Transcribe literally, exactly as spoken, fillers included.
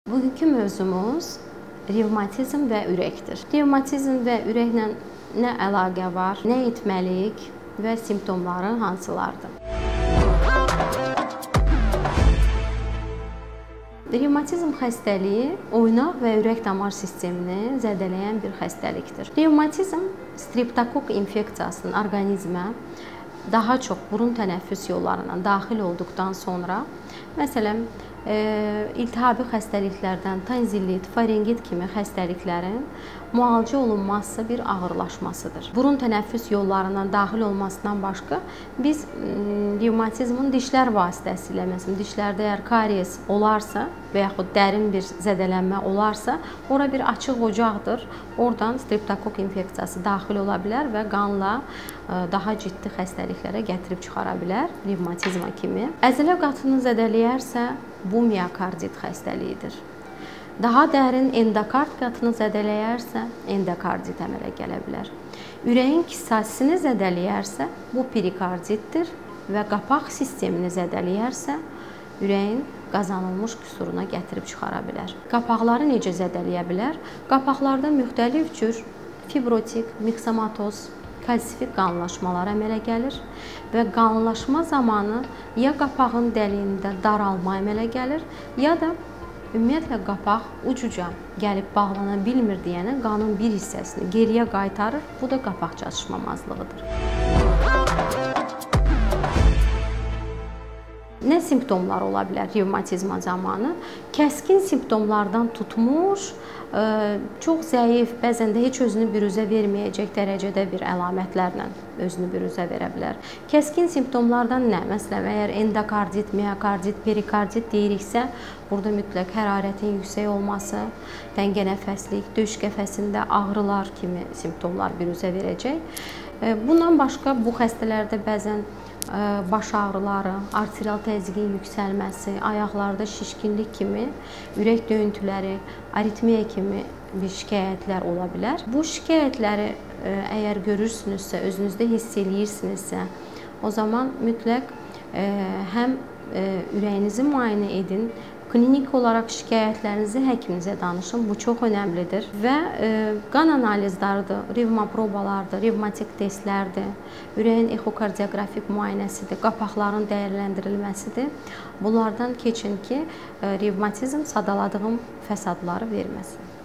Bugünkü mövzumuz revmatizm və ürəkdir. Revmatizm və ürəklə nə əlaqə var, nə etməliyik və simptomları hansılardır? Revmatizm xəstəliyi oynaq və ürək damar sistemini zədələyən bir xəstəlikdir. Revmatizm streptokok infeksiyasının orqanizmə daha çox burun tənəffüs yollarından daxil olduqdan sonra, məsələn, e, iltihabi xəstəliklərdən tonzillit, farenqit kimi xəstəliklərin müalicə olunması bir ağırlaşmasıdır. Burun tənəffüs yollarından daxil olmasından başqa biz revmatizmin dişlər vasitəsilə, məsələn, dişlərdə əgər karies olarsa və yaxud dərin bir zədələnmə olarsa, ora bir açıq ocaqdır. Oradan streptokok infeksiyası daxil ola bilər və qanla daha ciddi xəstəliklərə gətirib çıxara bilər, revmatizma kimi. Əzələ qatını zədələyərsə, bu miokardit xəstəliyidir. Daha dərin endokard qatını zədələyərsə, endokardit əmələ gələ bilər. Ürəyin kissəsini zədələyərsə, bu perikarditdir və qapaq sistemini zədələyərsə, ürəyin qazanılmış qüsuruna gətirib çıxara bilər. Qapaqları necə zədələyə bilər? Qapaqlarda müxtəlif cür fibrotik, miksamatoz, kalsifik qanlaşmalar əmələ gəlir və qanlaşma zamanı ya qapağın dəliyində daralma əmələ gəlir, ya da ümumiyyətlə qapaq ucuca gəlib bağlana bilmir deyənə qanın bir hissəsini geriyə qaytarır. Bu da qapaq çatışmamazlığıdır. Nə simptomlar ola bilər revmatizma zamanı? Kəskin simptomlardan tutmuş, çox zəif, bəzən də heç özünü büruzə verməyəcək dərəcədə bir əlamətlərlə özünü büruzə verə bilər. Kəskin simptomlardan nə? Məsələn, əgər endokardit, miokardit, perikardit deyiriksə, burada mütləq hərarətin yüksək olması, təngənəfəslik, döş qəfəsində ağrılar kimi simptomlar büruzə verəcək. Bundan başqa bu xəstələrdə bəzən baş ağrıları, arterial təzyiqin yüksəlməsi, ayaqlarda şişkinlik kimi, ürək döyüntüləri, aritmiya kimi bir şikayətlər ola bilər. Bu şikayətləri əgər görürsünüzsə, özünüzdə hiss eləyirsinizsə, o zaman mütləq həm ürəyinizi müayinə edin, klinik olaraq şikayətlərinizi həkiminizə danışın, bu çox önəmlidir və qan analizlərdir, revma probalardır, revmatik testlərdir, ürəyin exokardioqrafik müayinəsidir, qapaqların dəyərləndirilməsidir. Bunlardan keçin ki, revmatizm sadaladığım fəsadları verməsin.